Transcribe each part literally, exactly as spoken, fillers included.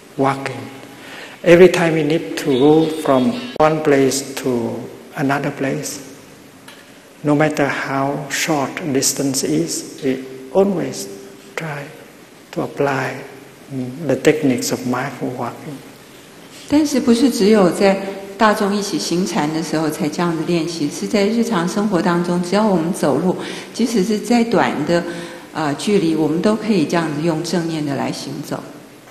walking. Every time we need to go from one place to another place, no matter how short distance is, we always try to apply the techniques of mindful walking. 但是不是只有在大众一起行禅的时候才这样子练习，是在日常生活当中，只要我们走路，即使是再短的呃距离，我们都可以这样子用正念的来行走。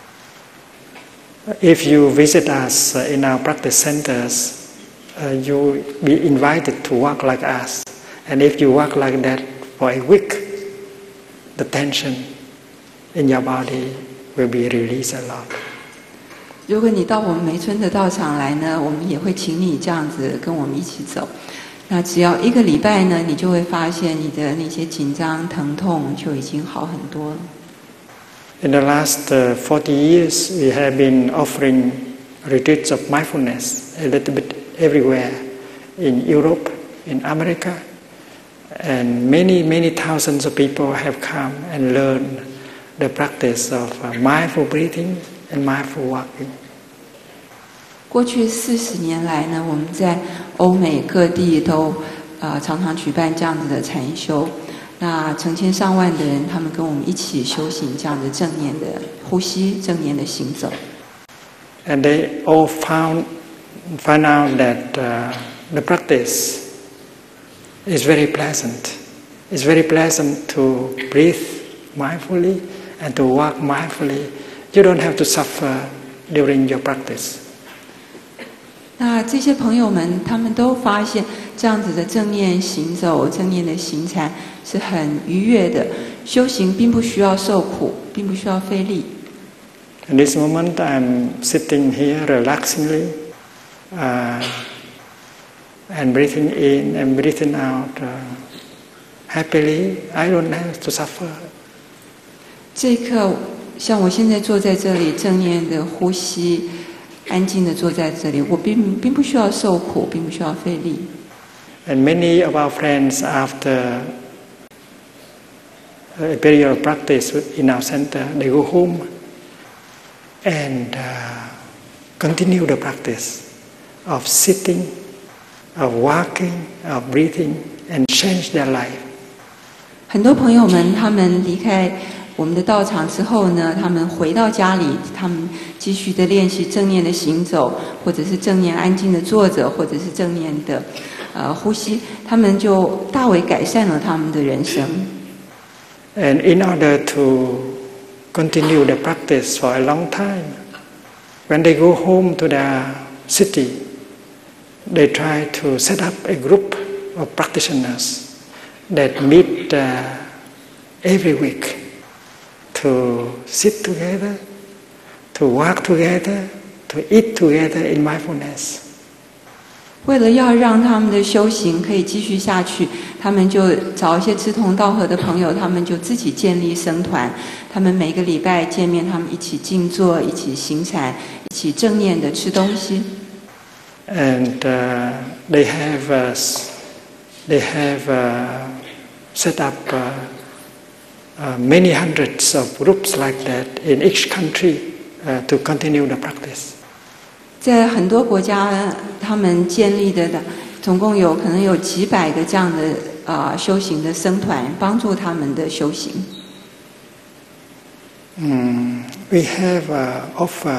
If you visit us in our practice centers, uh, you be invited to walk like us. And if you walk like that for a week, the tension in your body will be released a lot. 如果你到我们梅村的道场来呢，我们也会请你这样子跟我们一起走。那只要一个礼拜呢，你就会发现你的那些紧张、疼痛就已经好很多了。 In the last uh, forty years, we have been offering retreats of mindfulness a little bit everywhere in Europe, in America, and many, many thousands of people have come and learned the practice of uh, mindful breathing and mindful walking. 过去四十年来呢，我们在欧美各地都呃常常举办这样子的禅修，那成千上万的人，他们跟我们一起修行这样的正念的呼吸、正念的行走。 And they all found found out that uh, the practice is very pleasant. It's very pleasant to breathe mindfully and to walk mindfully. You don't have to suffer during your practice. 那这些朋友们，他们都发现这样子的正念行走、正念的行禅是很愉悦的。修行并不需要受苦，并不需要费力。 In this moment, I'm sitting here relaxingly uh, and breathing in and breathing out uh, happily. I don't have to suffer. 这一刻，像我现在坐在这里，正念的呼吸。安静的坐在这里，我并并不需要受苦，并不需要费力。 And many of our friends, after a period of practice in our center, they go home and uh, continue the practice of sitting, of walking, of breathing, and change their life. 很多朋友们，他们离开我们的道场之后呢，他们回到家里，他们继续的练习正念的行走，或者是正念安静的坐着，或者是正念的呃呼吸，他们就大为改善了他们的人生。 And in order to continue the practice for a long time, when they go home to their city, they try to set up a group of practitioners that meet uh, every week. To sit together, to walk together, to eat together in mindfulness. 为了要让他们的修行可以继续下去，他们就找一些志同道合的朋友，他们就自己建立僧团。他们每个礼拜见面，他们一起静坐，一起行禅，一起正念的吃东西。 And uh, they have uh, they have uh, set up. Uh, Uh, many hundreds of groups like that in each country uh, to continue the practice. 在很多国家，他们建立的总共有可能有几百个这样的啊、呃、修行的僧团，帮助他们的修行。 Mm, we have uh, offer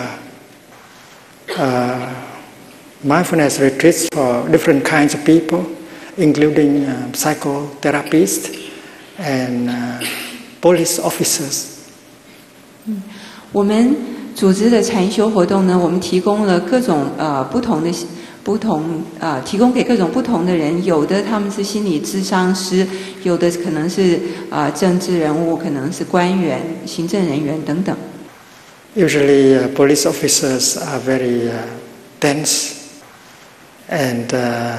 uh, mindfulness retreats for different kinds of people, including uh, psychotherapists and uh, police officers. 嗯，我们组织的禅修活动呢，我们提供了各种呃不同的不同呃提供给各种不同的人，有的他们是心理咨商师，有的可能是呃政治人物，可能是官员、行政人员等等。 Usually, uh, police officers are very uh, tense, and uh,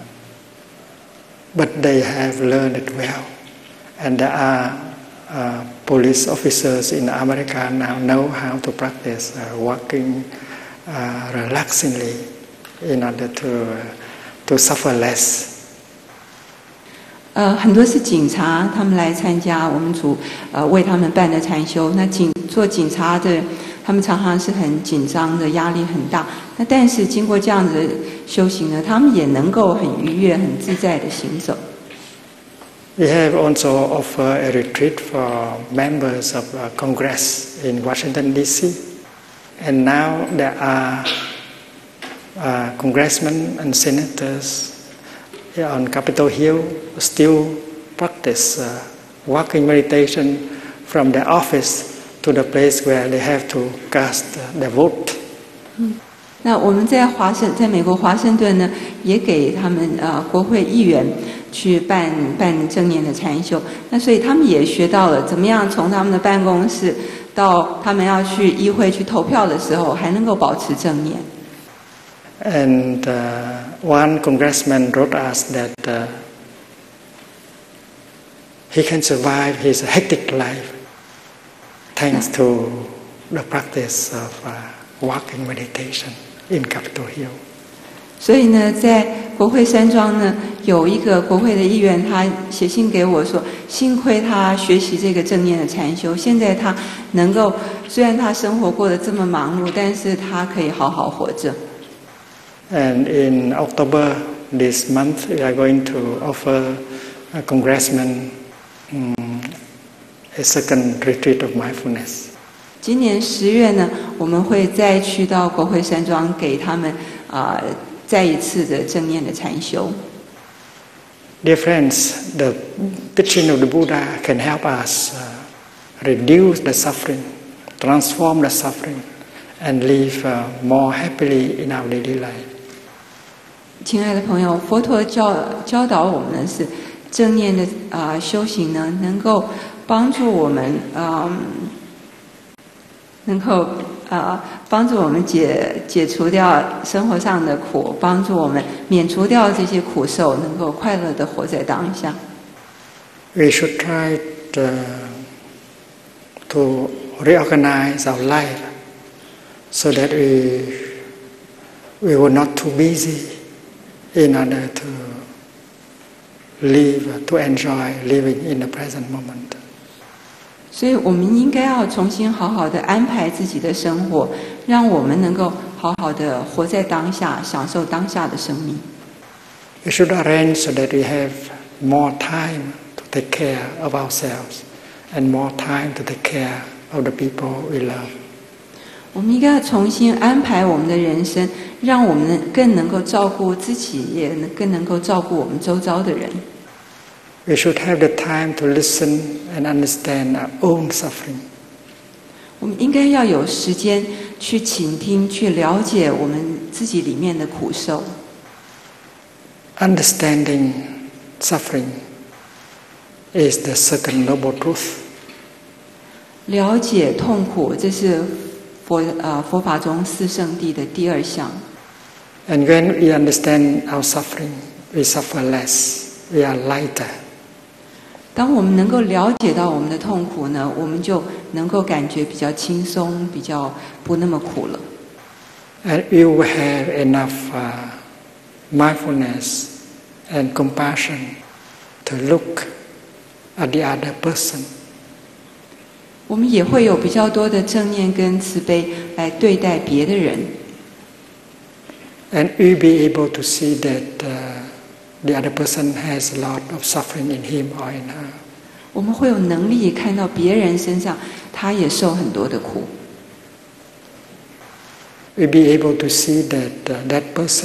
but they have learned it well, and there are Uh, police officers in America now know how to practice uh, walking uh, relaxingly in order to uh, to suffer less. 呃，很多是警察，他们来参加我们组呃为他们办的禅修。那警做警察的他们常常是很紧张的，压力很大。那但是经过这样子的修行呢，他们也能够很愉悦、很自在的行走。 We have also offered a retreat for members of uh, Congress in Washington, D C And now there are uh, congressmen and senators on Capitol Hill still practice uh, walking meditation from their office to the place where they have to cast their vote. 嗯，那我们在华盛，在美国华盛顿呢，也给他们呃国会议员去办办正念的禅修。那所以他们也学到了怎么样从他们的办公室到他们要去议会去投票的时候，还能够保持正念。 And uh, one congressman wrote us that uh, he can survive his hectic life thanks to the practice of uh, walking meditation in Capitol Hill. 所以呢，在国会山庄呢，有一个国会的议员，他写信给我说，幸亏他学习这个正念的禅修，现在他能够，虽然他生活过得这么忙碌，但是他可以好好活着。 And in October this month, we are going to offer a congressman um, a second retreat of mindfulness. 今年十月呢，我们会再去到国会山庄，给他们啊、呃、再一次的正念的禅修。 Dear friends, the teaching of the Buddha can help us uh, reduce the suffering, transform the suffering, and live uh, more happily in our daily life. 亲爱的朋友，佛陀教教导我们的是正念的啊、呃、修行呢，能够帮助我们啊、呃，能够啊、呃、帮助我们解解除掉生活上的苦，帮助我们免除掉这些苦受，能够快乐的活在当下。 We should try to, to reorganize our life so that we we were not too busy.In order to live, to enjoy living in the present moment. 所以我们应该要重新好好的安排自己的生活，让我们能够好好的活在当下，享受当下的生命。 We should arrange so that we have more time to take care of ourselves and more time to take care of the people we love. 我们应该要重新安排我们的人生，让我们更能够照顾自己，也更能够照顾我们周遭的人。 We should have the time to listen and understand our own suffering. 我们应该要有时间去倾听，去了解我们自己里面的苦受。 Understanding suffering is the second noble truth. 了解痛苦，这是佛呃佛法中四圣谛的第二项。 And when we understand our suffering, we suffer less. We are lighter. 当我们能够了解到我们的痛苦呢，我们就能够感觉比较轻松，比较不那么苦了。 And we will have enough uh, mindfulness and compassion to look at the other person. 我们也会有比较多的正念跟慈悲来对待别的人。 And we be able to see that uh, the other person has a lot of suffering in him or in her. 我们会有能力看到别人身上，他也受很多的苦。 We be able to see that uh, that person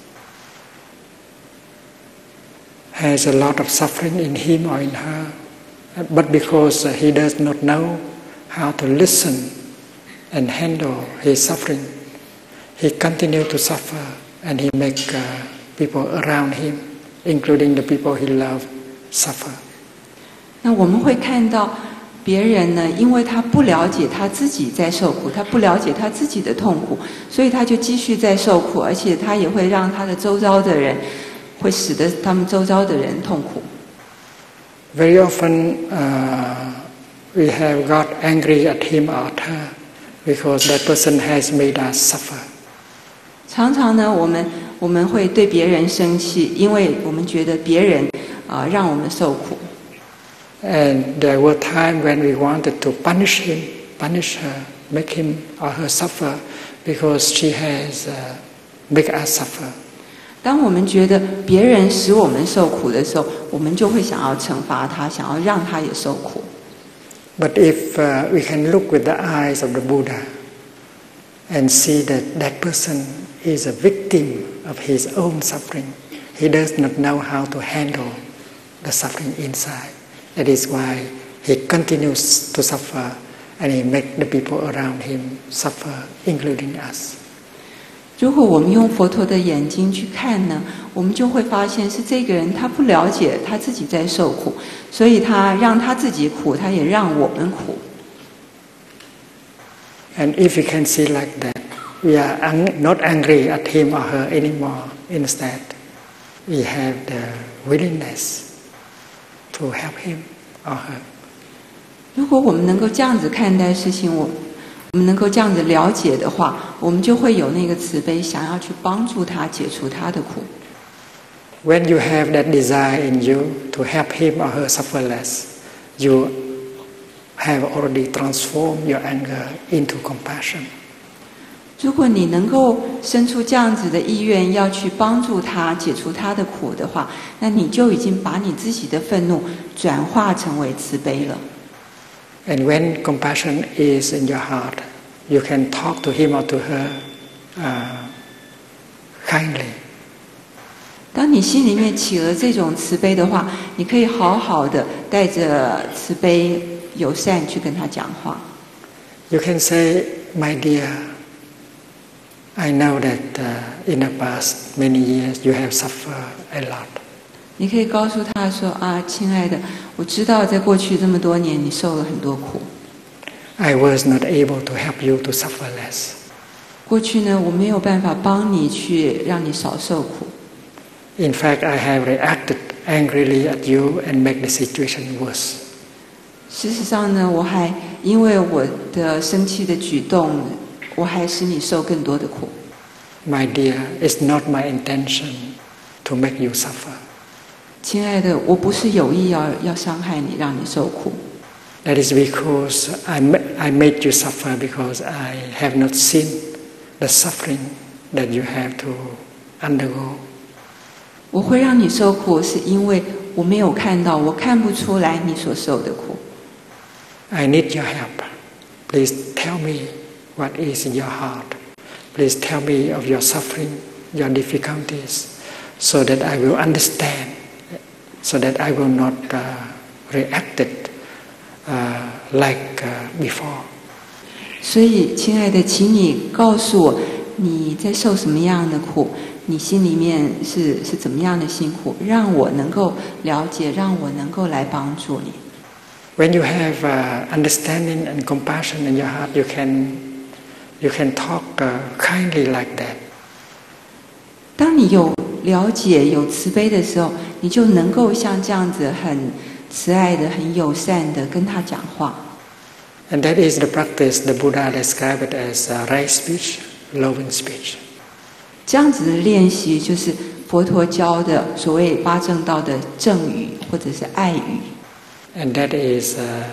has a lot of suffering in him or in her, but because uh, he does not know how to listen and handle his suffering, he continues to suffer and he makes uh, people around him, including the people he loves, suffer. 那我们会看到别人呢，因为他不了解他自己在受苦，他不了解他自己的痛苦，所以他就继续在受苦，而且他也会让他的周遭的人，会使得他们周遭的人痛苦。 Very often uh, we have got angry at him or at her because that person has made us suffer. 常常呢，我们我们会对别人生气，因为我们觉得别人啊、呃、让我们受苦。 And there were times when we wanted to punish him, punish her, make him or her suffer because she has uh, make us suffer. 当我们觉得别人使我们受苦的时候，我们就会想要惩罚他，想要让他也受苦。 But if uh, we can look with the eyes of the Buddha and see that that person is a victim of his own suffering, he does not know how to handle the suffering inside. That is why he continues to suffer and he makes the people around him suffer, including us. 如果我们用佛陀的眼睛去看呢，我们就会发现是这个人他不了解他自己在受苦，所以他让他自己苦，他也让我们苦。 And if we can see like that, we are ang- not angry at him or her anymore. Instead, we have the willingness to help him or her. 如果我们能够这样子看待事情，我我们能够这样子了解的话，我们就会有那个慈悲，想要去帮助他解除他的苦。 When you have that desire in you to help him or her suffer less, you have already transformed your anger into compassion. 如果你能够生出这样子的意愿，要去帮助他解除他的苦的话，那你就已经把你自己的愤怒转化成为慈悲了。 And when compassion is in your heart, you can talk to him or to her uh, kindly. 当你心里面起了这种慈悲的话，你可以好好的带着慈悲友善去跟他讲话。 You can say, "My dear, I know that uh, in the past many years you have suffered a lot." 你可以告诉他说：“啊，亲爱的，我知道在过去这么多年你受了很多苦。 I was not able to help you to suffer less. 过去呢，我没有办法帮你去让你少受苦。 In fact, I have reacted angrily at you and make the situation worse. 事实上呢，我还因为我的生气的举动，我还使你受更多的苦。 My dear, it's not my intention to make you suffer. 亲爱的，我不是有意要要伤害你，让你受苦。 That is because I, ma- I made you suffer because I have not seen the suffering that you have to undergo. 我会让你受苦，是因为我没有看到，我看不出来你所受的苦。 I need your help. Please tell me what is in your heart. Please tell me of your suffering, your difficulties, so that I will understand, so that I will not uh, react it, uh, like uh, before. 所以，亲爱的，请你告诉我你在受什么样的苦，你心里面是是怎么样的辛苦，让我能够了解，让我能够来帮助你。 When you have uh, understanding and compassion in your heart, you can you can talk uh, kindly like that. 当你有了解、有慈悲的时候，你就能够像这样子很慈爱的、很友善的跟他讲话。 And that is the practice the Buddha described it as uh, right speech, loving speech. 这样子的练习，就是佛陀教的所谓八正道的正语或者是爱语。 And that is uh,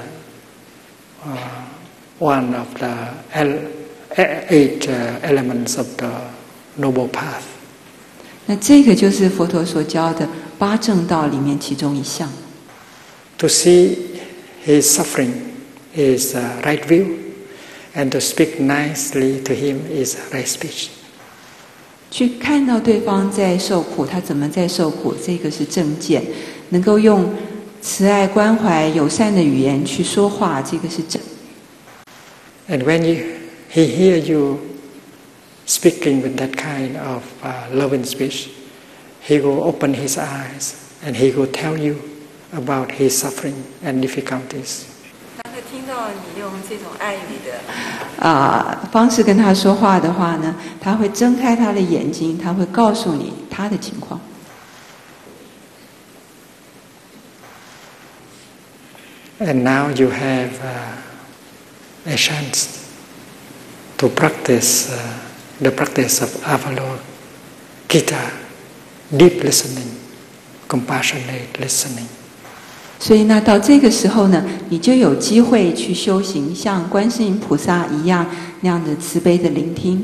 uh, one of the el- eight uh, elements of the Noble Path. 那这个就是佛陀所教的八正道里面其中一项。 To see his suffering is uh, right view, and to speak nicely to him is right speech. 去看到对方在受苦，他怎么在受苦，这个是正见；能够用慈爱、关怀、友善的语言去说话，这个是正。 And when you, he hear you speaking with that kind of uh, loving speech, he will open his eyes and he will tell you about his suffering and difficulties. 当他听到你用这种爱语的啊、方式跟他说话的话呢，他会睁开他的眼睛，他会告诉你他的情况。 And now you have uh, a chance to practice uh, the practice of Avalokita, deep listening, compassionate listening. 所以那到这个时候呢，你就有机会去修行，像观世音菩萨一样那样的慈悲的聆听。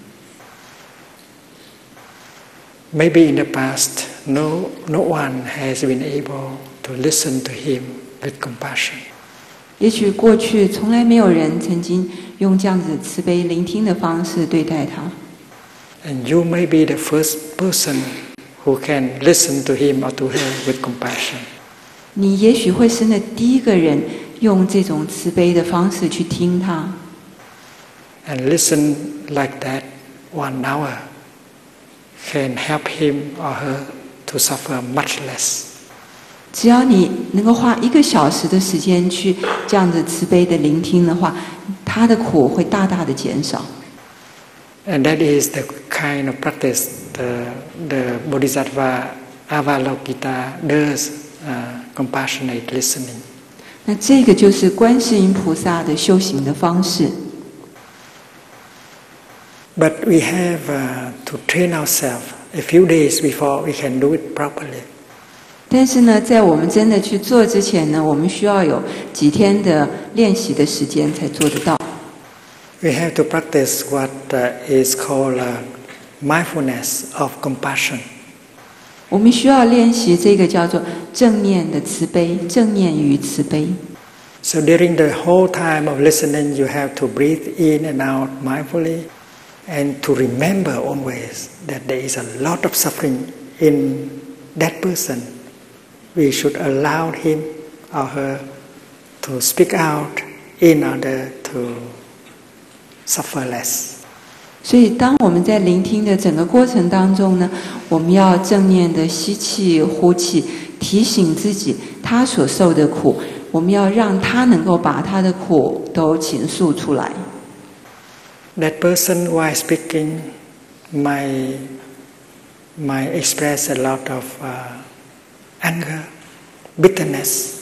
Maybe in the past, no, no one has been able to listen to him with compassion. 也许过去从来没有人曾经用这样子慈悲聆听的方式对待他。 And you may be the first person who can listen to him or to her with compassion. 你也许会是那第一个人用这种慈悲的方式去听他。 And listen like that one hour can help him or her to suffer much less. 只要你能够花一个小时的时间去这样子慈悲的聆听的话，他的苦会大大的减少。 And that is the kind of practice the, the Bodhisattva Avalokita does, uh, compassionate listening. 那这个就是观世音菩萨的修行的方式。 But we have uh, to train ourselves a few days before we can do it properly. 但是呢，在我们真的去做之前呢，我们需要有几天的练习的时间才做得到。 We have to practice what uh, is called uh, mindfulness of compassion. 我们需要练习这个叫做正念的慈悲，正念与慈悲。 So during the whole time of listening, you have to breathe in and out mindfully, and to remember always that there is a lot of suffering in that person. We should allow him or her to speak out in order to suffer less. 所以当我们在聆听的整个过程当中呢，我们要正念的吸气呼气，提醒自己他所受的苦，我们要让他能够把他的苦都倾诉出来。 That person while speaking might, might express a lot of uh, anger, bitterness.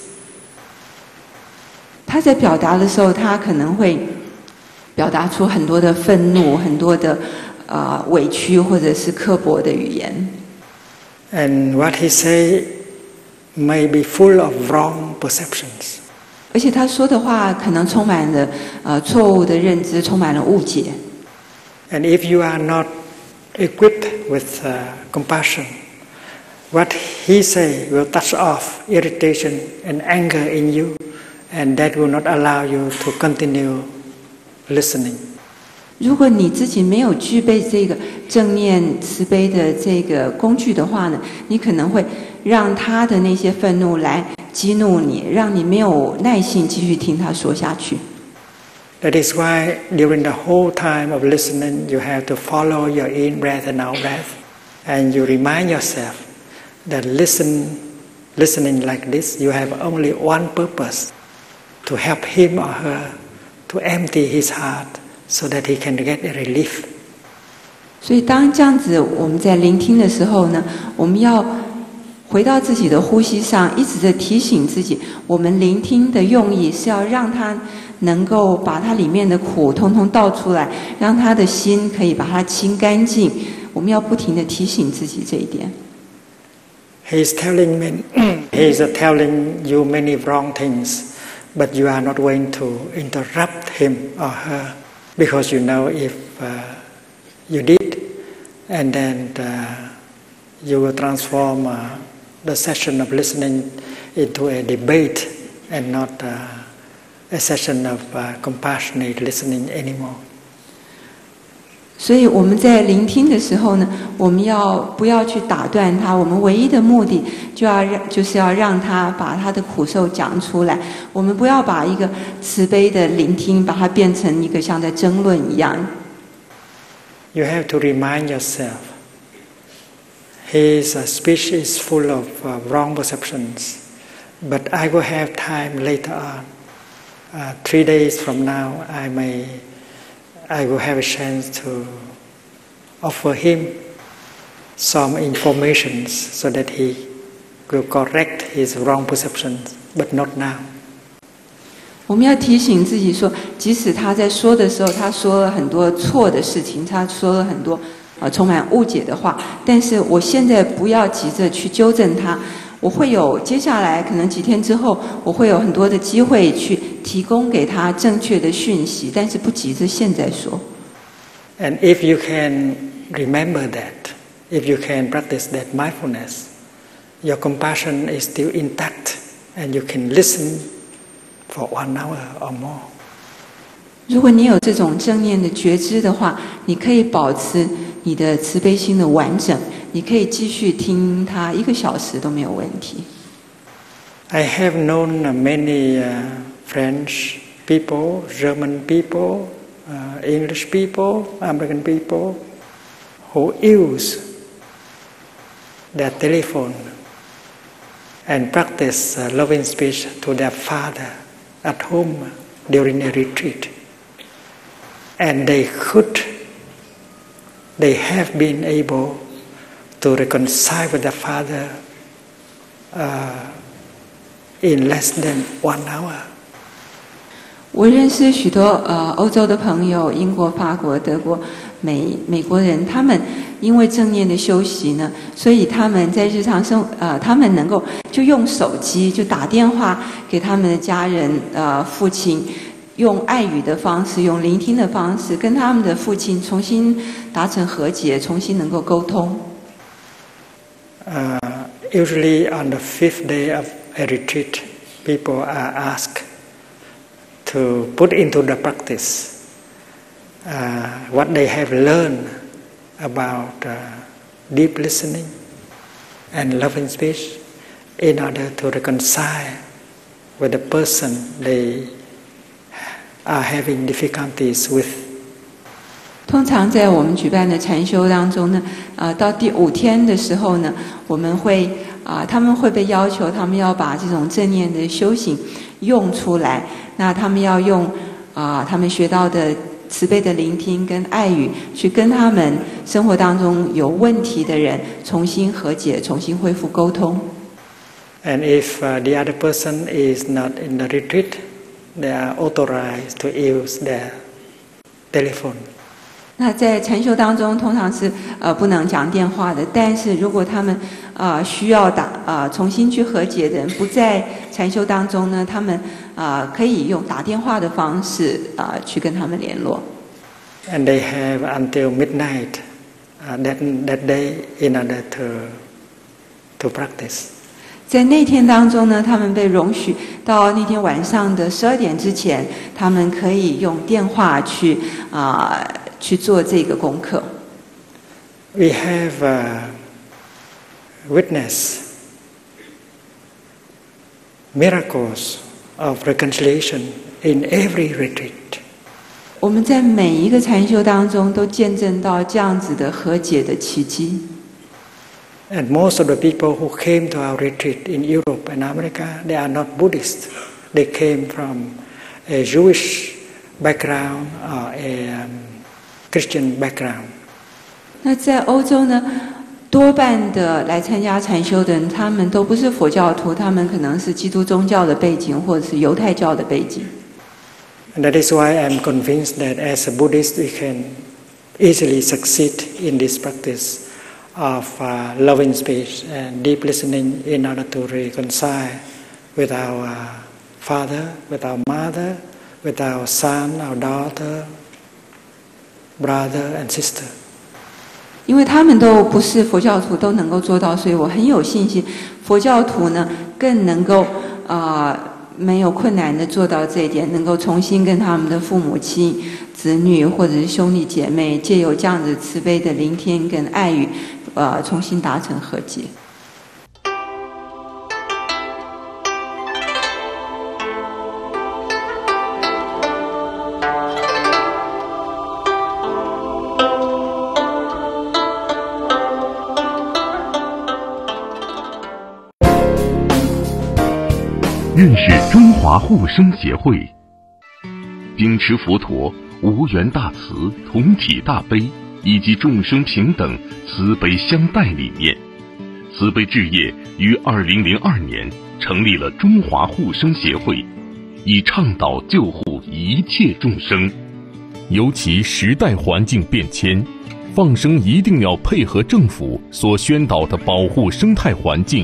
他在表达的时候，他可能会表达出很多的愤怒，很多的呃委屈，或者是刻薄的语言。 And what he say may be full of wrong perceptions. 而且他说的话可能充满了呃错误的认知，充满了误解。 And if you are not equipped with uh, compassion, what he say will touch off irritation and anger in you, and that will not allow you to continue listening. 如果你自己没有具备这个正念慈悲的这个工具的话呢，你可能会让他的那些愤怒来激怒你，让你没有耐性继续听他说下去。 That is why during the whole time of listening, you have to follow your in breath and out breath, and you remind yourself that listen, listening like this, you have only one purpose: to help him or her to empty his heart, so that he can get a relief. 所以当这样子我们在聆听的时候呢，我们要回到自己的呼吸上，一直在提醒自己，我们聆听的用意是要让他能够把他里面的苦通通倒出来，让他的心可以把它清干净。我们要不停地提醒自己这一点。 He is telling me, he is telling you many wrong things, but you are not going to interrupt him or her, because you know if uh, you did, and then uh, you will transform uh, the session of listening into a debate and not uh, a session of uh, compassionate listening anymore. 所以我们在聆听的时候呢，我们要不要去打断他？我们唯一的目的就要让，就是要让他把他的苦受讲出来。我们不要把一个慈悲的聆听，把它变成一个像在争论一样。 You have to remind yourself, his uh, speech is full of uh, wrong perceptions, but I will have time later on. Uh, three days from now, I may, I will have a chance to offer him some information so that he will correct his wrong perceptions, but not now. 我们要提醒自己说，即使他在说的时候，他说了很多错的事情，他说了很多呃充满误解的话，但是我现在不要急着去纠正他， 我会有接下来可能几天之后，我会有很多的机会去提供给他正确的讯息，但是不急着现在说。 And if you can remember that, if you can practice that mindfulness, your compassion is still intact, and you can listen for one hour or more. 如果你有这种正念的觉知的话，你可以保持你的慈悲心的完整，你可以继续听它一个小时都没有问题。 I have known many uh, French people, German people, uh, English people, American people who use their telephone and practice uh, loving speech to their father at home during a retreat. And they could, they have been able to reconcile with the father uh, in less than one hour. 我认识许多呃欧洲的朋友，英国、法国、德国、美美国人，他们因为正念的修习呢，所以他们在日常生呃，他们能够就用手机就打电话给他们的家人呃父亲。用爱语的方式，用聆听的方式，跟他们的父亲重新达成和解，重新能够沟通。 Uh, usually on the fifth day of a retreat, people are asked to put into the practice uh, what they have learned about uh, deep listening and loving speech in order to reconcile with the person they are having difficulties with. 通常在我们举办的禅修当中呢，呃，到第五天的时候呢，我们会啊、呃，他们会被要求，他们要把这种正念的修行用出来。那他们要用啊、呃，他们学到的慈悲的聆听跟爱语，去跟他们生活当中有问题的人重新和解，重新恢复沟通。 And if uh, the other person is not in the retreat, they are authorized to use their telephone. 那在禅修当中，通常是呃不能讲电话的。但是如果他们啊、呃、需要打啊、呃、重新去和解的人不在禅修当中呢，他们啊、呃、可以用打电话的方式啊、呃、去跟他们联络。 And they have until midnight uh, that that day in order to to practice. 在那天当中呢，他们被容许到那天晚上的十二点之前，他们可以用电话去啊、呃、去做这个功课。 We have uh, witnessed miracles of reconciliation in every retreat. 我们在每一个禅修当中都见证到这样子的和解的奇迹。 And most of the people who came to our retreat in Europe and America, they are not Buddhist. They came from a Jewish background or a um, Christian background. 那在欧洲呢，多半的来参加禅修的人，他们都不是佛教徒，他们可能是基督宗教的背景，或者是犹太教的背景。 And that is why I'm convinced that as a Buddhist, we can easily succeed in this practice of uh, loving speech and deep listening in order to reconcile with our uh, father, with our mother, with our son, our daughter, brother and sister. 因为他们都不是佛教徒，都能够做到，所以我很有信心，佛教徒呢更能够啊、呃、没有困难的做到这一点，能够重新跟他们的父母亲、子女或者是兄弟姐妹，借由这样子慈悲的聆听跟爱语。呃，重新达成和解。 认识中华护生协会，秉持佛陀无缘大慈、同体大悲以及众生平等、慈悲相待理念，慈悲置业于二零零二年成立了中华护生协会，以倡导救护一切众生。尤其时代环境变迁，放生一定要配合政府所宣导的保护生态环境，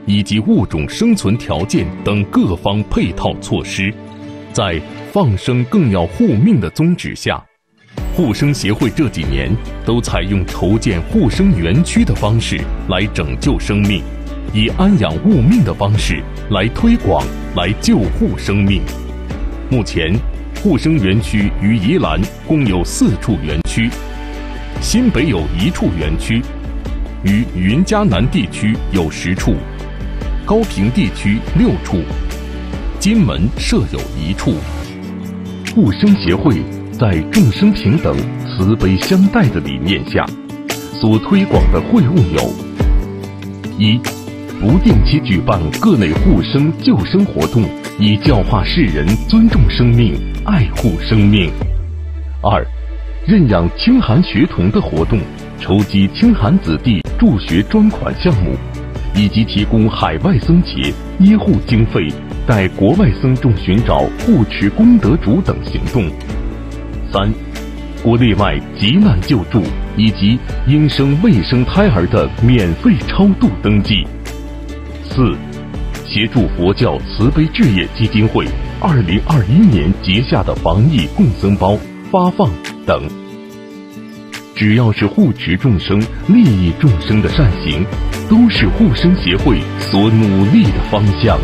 以及物种生存条件等各方配套措施，在放生更要护命的宗旨下，护生协会这几年都采用筹建护生园区的方式来拯救生命，以安养物命的方式来推广、来救护生命。目前，护生园区于宜兰共有四处园区，新北有一处园区，于云嘉南地区有十处，高屏地区六处，金门设有一处。护生协会在众生平等、慈悲相待的理念下，所推广的会务有：一、不定期举办各类护生救生活动，以教化世人尊重生命、爱护生命；二、认养清寒学童的活动，筹集清寒子弟助学专款项目，以及提供海外僧节医护经费，带国外僧众寻找护持功德主等行动；三、国内外急难救助以及应生未生胎儿的免费超度登记；四、协助佛教慈悲置业基金会二零二一年结下的防疫共僧包发放等。只要是护持众生、利益众生的善行，都是护生协会所努力的方向。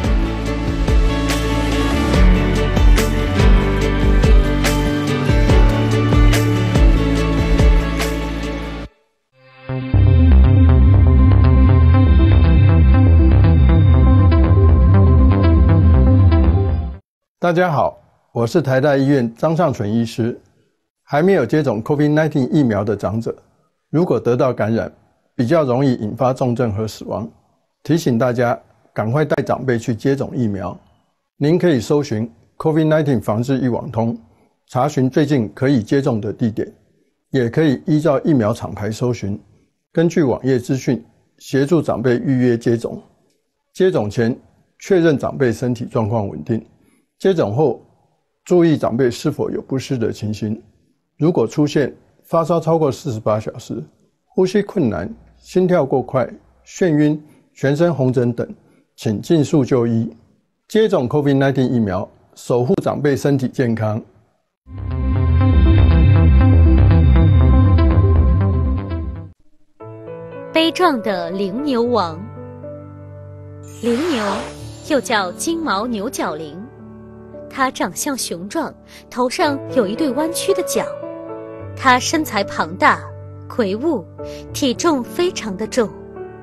大家好，我是台大医院张尚存医师。还没有接种 COVID 十九 疫苗的长者，如果得到感染，比较容易引发重症和死亡。提醒大家赶快带长辈去接种疫苗。您可以搜寻 COVID 十九 防治一网通，查询最近可以接种的地点，也可以依照疫苗厂牌搜寻，根据网页资讯协助长辈预约接种。接种前确认长辈身体状况稳定，接种后注意长辈是否有不适的情形。如果出现发烧超过四十八小时、呼吸困难、心跳过快、眩晕、全身红疹等，请尽速就医。接种 COVID 十九 疫苗，守护长辈身体健康。 悲壮的灵牛王。灵牛又叫金毛牛角羚，它长相雄壮，头上有一对弯曲的角。它身材庞大、魁梧，体重非常的重。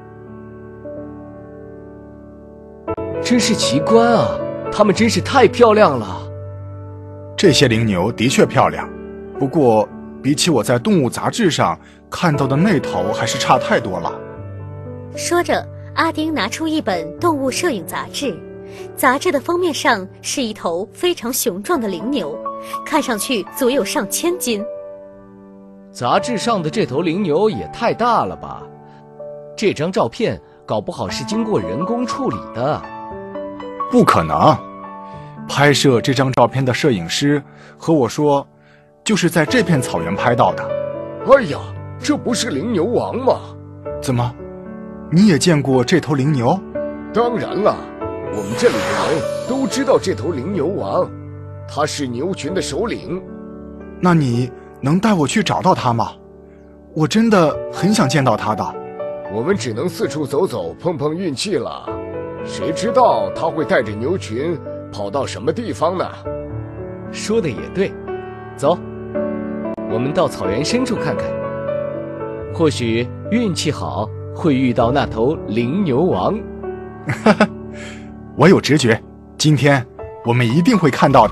真是奇观啊！它们真是太漂亮了。 这些灵牛的确漂亮，不过比起我在动物杂志上看到的那头，还是差太多了。 说着，阿丁拿出一本动物摄影杂志，杂志的封面上是一头非常雄壮的灵牛，看上去足有上千斤。 杂志上的这头灵牛也太大了吧！这张照片搞不好是经过人工处理的。 不可能！拍摄这张照片的摄影师和我说，就是在这片草原拍到的。 哎呀，这不是灵牛王吗？ 怎么，你也见过这头灵牛？ 当然了，我们这里的人都知道这头灵牛王，他是牛群的首领。 那你能带我去找到他吗？我真的很想见到他的。 我们只能四处走走，碰碰运气了。谁知道他会带着牛群跑到什么地方呢？ 说的也对，走，我们到草原深处看看，或许运气好会遇到那头灵牛王。 哈哈，我有直觉，今天我们一定会看到的。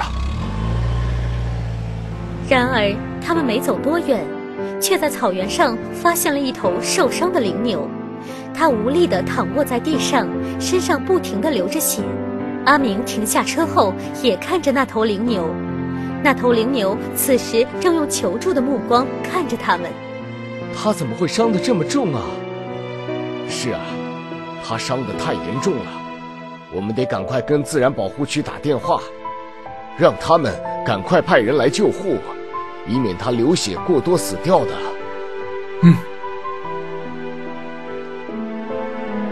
然而他们没走多远，却在草原上发现了一头受伤的灵牛。它无力地躺卧在地上，身上不停地流着血。阿明停下车后，也看着那头灵牛。那头灵牛此时正用求助的目光看着他们。 它怎么会伤得这么重啊？ 是啊，它伤得太严重了，我们得赶快跟自然保护区打电话，让他们赶快派人来救护，以免它流血过多死掉的。 嗯。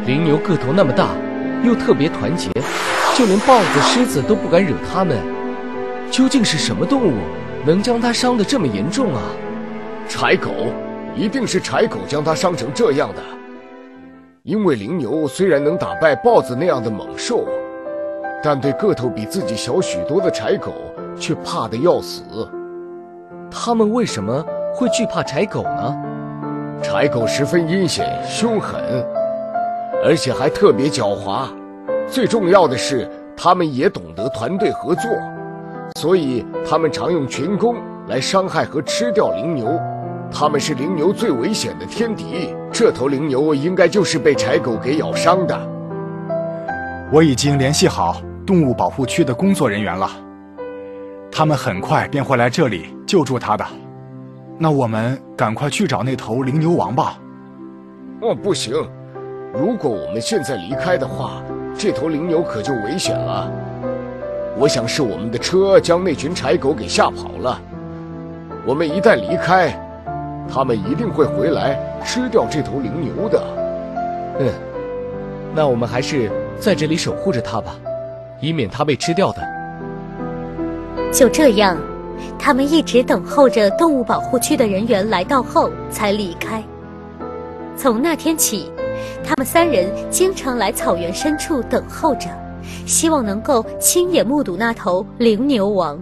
灵牛个头那么大，又特别团结，就连豹子、狮子都不敢惹它们。究竟是什么动物能将它伤得这么严重啊？ 柴狗，一定是柴狗将它伤成这样的。因为灵牛虽然能打败豹子那样的猛兽，但对个头比自己小许多的柴狗却怕得要死。 它们为什么会惧怕柴狗呢？ 柴狗十分阴险凶狠，而且还特别狡猾。最重要的是，它们也懂得团队合作，所以它们常用群攻来伤害和吃掉灵牛。它们是灵牛最危险的天敌，这头灵牛应该就是被柴狗给咬伤的。 我已经联系好动物保护区的工作人员了，他们很快便会来这里救助它的。那我们赶快去找那头灵牛王吧。 哦，不行，如果我们现在离开的话，这头灵牛可就危险了。我想是我们的车将那群柴狗给吓跑了。我们一旦离开，他们一定会回来吃掉这头灵牛的。 嗯，那我们还是在这里守护着它吧，以免它被吃掉的。 就这样，他们一直等候着动物保护区的人员来到后才离开。从那天起，他们三人经常来草原深处等候着，希望能够亲眼目睹那头灵牛王。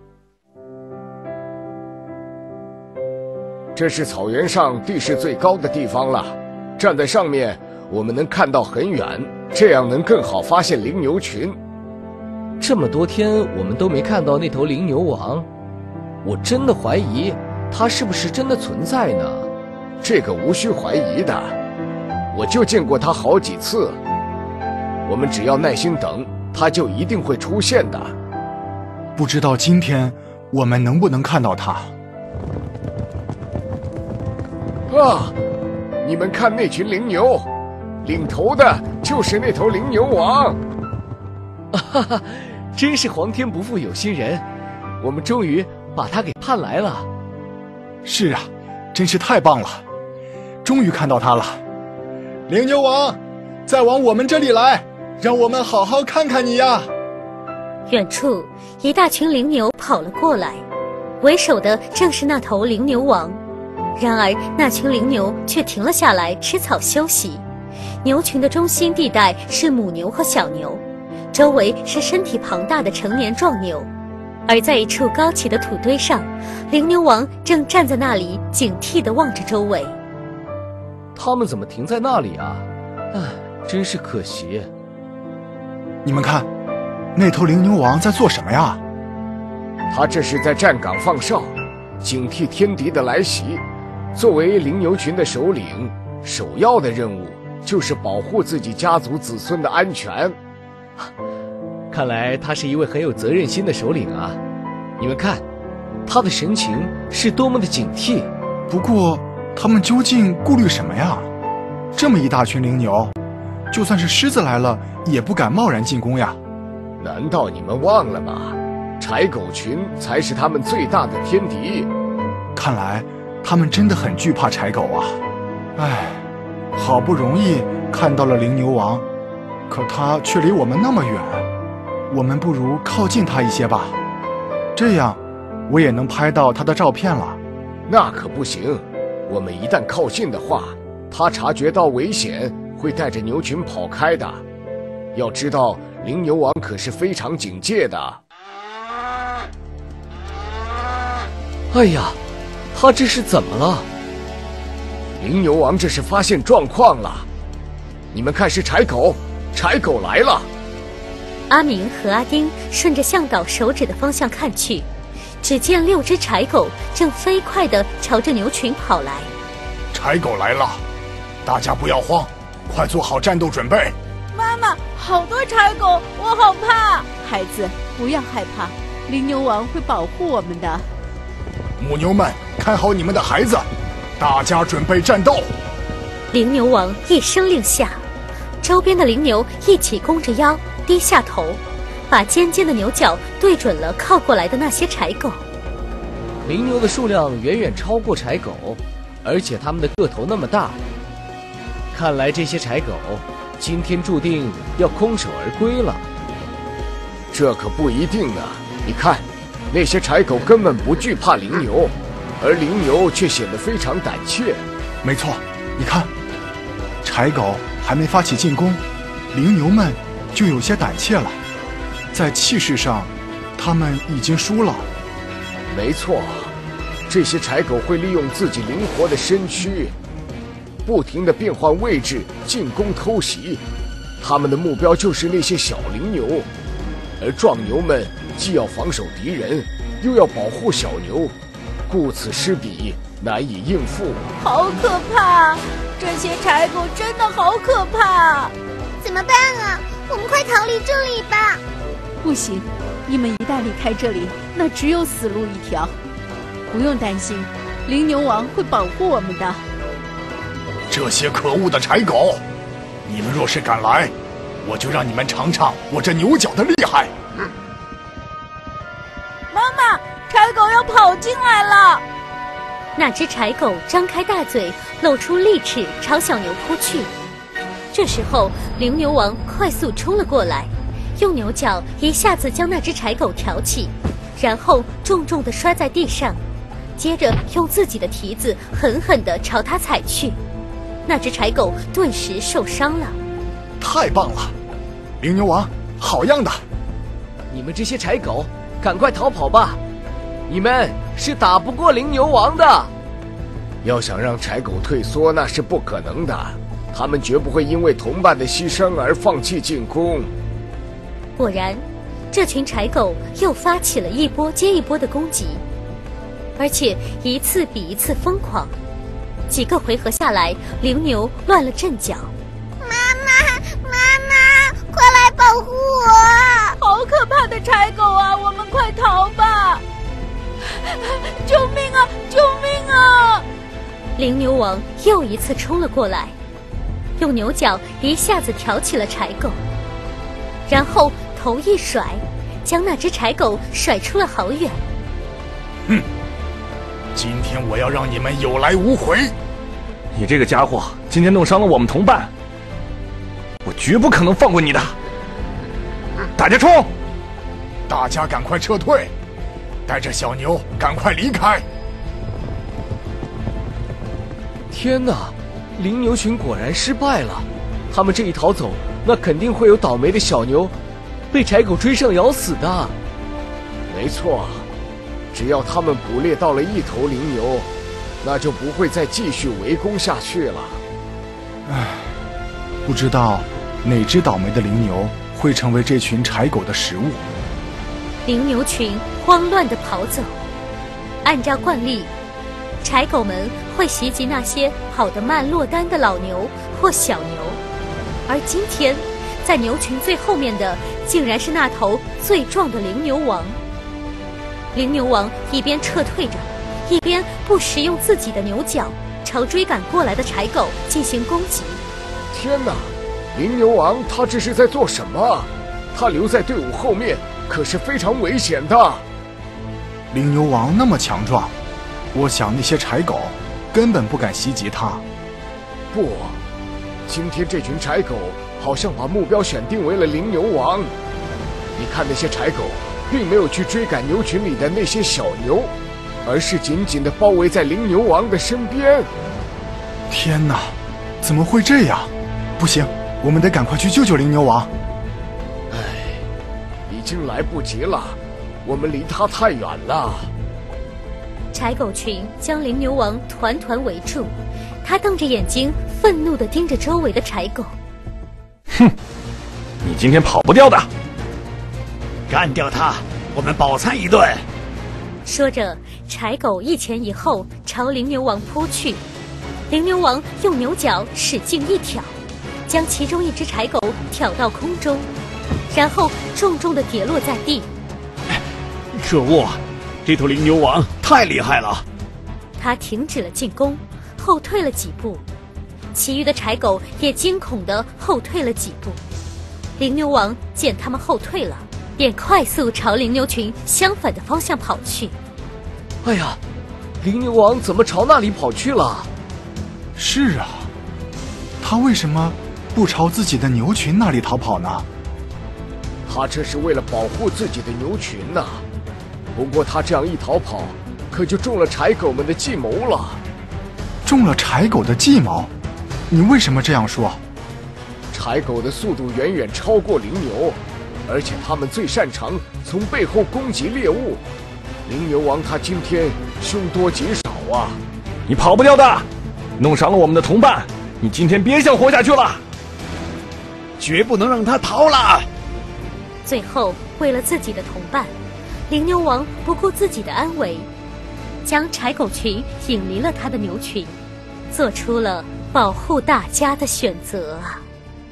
这是草原上地势最高的地方了，站在上面我们能看到很远，这样能更好发现灵牛群。 这么多天我们都没看到那头灵牛王，我真的怀疑它是不是真的存在呢？ 这个无需怀疑的，我就见过它好几次。我们只要耐心等，它就一定会出现的。 不知道今天我们能不能看到它？ 啊！你们看那群灵牛，领头的就是那头灵牛王。 哈哈，真是皇天不负有心人，我们终于把他给盼来了。 是啊，真是太棒了，终于看到他了。灵牛王，再往我们这里来，让我们好好看看你呀。 远处一大群灵牛跑了过来，为首的正是那头灵牛王。然而那群灵牛却停了下来吃草休息。牛群的中心地带是母牛和小牛，周围是身体庞大的成年壮牛。而在一处高起的土堆上，灵牛王正站在那里警惕地望着周围。 他们怎么停在那里啊？唉，真是可惜。 你们看，那头灵牛王在做什么呀？ 他这是在站岗放哨，警惕天敌的来袭。作为灵牛群的首领，首要的任务就是保护自己家族子孙的安全。 看来他是一位很有责任心的首领啊！你们看，他的神情是多么的警惕。 不过，他们究竟顾虑什么呀？这么一大群灵牛，就算是狮子来了，也不敢贸然进攻呀。 难道你们忘了吗？柴狗群才是他们最大的天敌。 看来他们真的很惧怕柴狗啊！唉，好不容易看到了灵牛王，可他却离我们那么远，我们不如靠近他一些吧，这样我也能拍到他的照片了。 那可不行，我们一旦靠近的话，他察觉到危险会带着牛群跑开的。要知道，灵牛王可是非常警戒的。 哎呀，他这是怎么了？ 灵牛王这是发现状况了。你们看，是柴狗，柴狗来了。 阿明和阿丁顺着向导手指的方向看去，只见六只柴狗正飞快地朝着牛群跑来。 柴狗来了，大家不要慌，快做好战斗准备。 妈妈，好多柴狗，我好怕。孩子，不要害怕，灵牛王会保护我们的。 母牛们，看好你们的孩子，大家准备战斗。 灵牛王一声令下，周边的灵牛一起弓着腰，低下头，把尖尖的牛角对准了靠过来的那些柴狗。 灵牛的数量远远超过柴狗，而且它们的个头那么大，看来这些柴狗今天注定要空手而归了。 这可不一定呢。你看，那些柴狗根本不惧怕灵牛，而灵牛却显得非常胆怯。 没错，你看，柴狗还没发起进攻，灵牛们就有些胆怯了。在气势上，他们已经输了。 没错，这些柴狗会利用自己灵活的身躯，不停地变换位置进攻偷袭。他们的目标就是那些小灵牛，而壮牛们既要防守敌人，又要保护小牛，顾此失彼，难以应付。 好可怕！这些柴狗真的好可怕！ 怎么办啊？我们快逃离这里吧！ 不行，你们一旦离开这里，那只有死路一条。不用担心，灵牛王会保护我们的。 这些可恶的柴狗，你们若是敢来，我就让你们尝尝我这牛角的厉害。 妈妈，柴狗要跑进来了！ 那只柴狗张开大嘴，露出利齿，朝小牛扑去。这时候，灵牛王快速冲了过来，用牛角一下子将那只柴狗挑起，然后重重地摔在地上，接着用自己的蹄子狠狠地朝它踩去。那只柴狗顿时受伤了。 太棒了，灵牛王，好样的！ 你们这些柴狗，赶快逃跑吧！你们是打不过灵牛王的。 要想让柴狗退缩，那是不可能的。他们绝不会因为同伴的牺牲而放弃进攻。 果然，这群柴狗又发起了一波接一波的攻击，而且一次比一次疯狂。几个回合下来，灵牛乱了阵脚。 妈妈，妈妈，快来保护我！ 好可怕的柴狗啊！我们快逃吧！救命啊！救命啊！ 灵牛王又一次冲了过来，用牛角一下子挑起了柴狗，然后头一甩，将那只柴狗甩出了好远。 哼！今天我要让你们有来无回！ 你这个家伙，今天弄伤了我们同伴，我绝不可能放过你的！大家冲！ 大家赶快撤退，带着小牛赶快离开！ 天哪，灵牛群果然失败了。他们这一逃走，那肯定会有倒霉的小牛被柴狗追上咬死的。 没错，只要他们捕猎到了一头灵牛，那就不会再继续围攻下去了。 唉，不知道哪只倒霉的灵牛会成为这群柴狗的食物。 灵牛群慌乱地跑走，按照惯例，柴狗们会袭击那些跑得慢落单的老牛或小牛，而今天在牛群最后面的竟然是那头最壮的灵牛王。灵牛王一边撤退着，一边不时用自己的牛角朝追赶过来的柴狗进行攻击。 天哪，灵牛王他这是在做什么？他留在队伍后面可是非常危险的。 灵牛王那么强壮，我想那些柴狗根本不敢袭击他。 不，今天这群柴狗好像把目标选定为了灵牛王。你看那些柴狗并没有去追赶牛群里的那些小牛，而是紧紧地包围在灵牛王的身边。 天哪，怎么会这样？不行，我们得赶快去救救灵牛王。 唉，已经来不及了，我们离他太远了。 柴狗群将灵牛王团团围住，他瞪着眼睛，愤怒地盯着周围的柴狗。 哼，你今天跑不掉的！ 干掉他，我们饱餐一顿。 说着，柴狗一前一后朝灵牛王扑去。灵牛王用牛角使劲一挑，将其中一只柴狗挑到空中，然后重重地跌落在地。 可恶，这头灵牛王太厉害了！ 他停止了进攻，后退了几步，其余的柴狗也惊恐地后退了几步。灵牛王见他们后退了，便快速朝灵牛群相反的方向跑去。 哎呀，灵牛王怎么朝那里跑去了？ 是啊，他为什么不朝自己的牛群那里逃跑呢？ 他这是为了保护自己的牛群呐、啊。不过他这样一逃跑，可就中了柴狗们的计谋了。 中了柴狗的计谋？你为什么这样说？ 柴狗的速度远远超过羚牛，而且它们最擅长从背后攻击猎物。羚牛王他今天凶多吉少啊！ 你跑不掉的，弄伤了我们的同伴，你今天别想活下去了！ 绝不能让他逃了！ 最后，为了自己的同伴，羚牛王不顾自己的安危，将柴狗群引离了他的牛群，做出了保护大家的选择啊！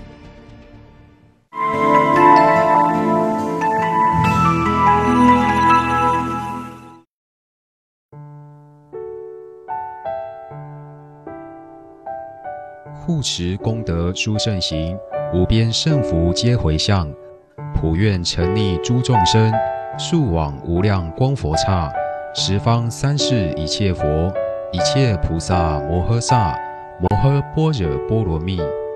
护持功德殊胜行，无边胜福皆回向。普愿沉溺诸众生，速往无量光佛刹。十方三世一切佛，一切菩萨摩诃萨，摩诃般若波罗蜜。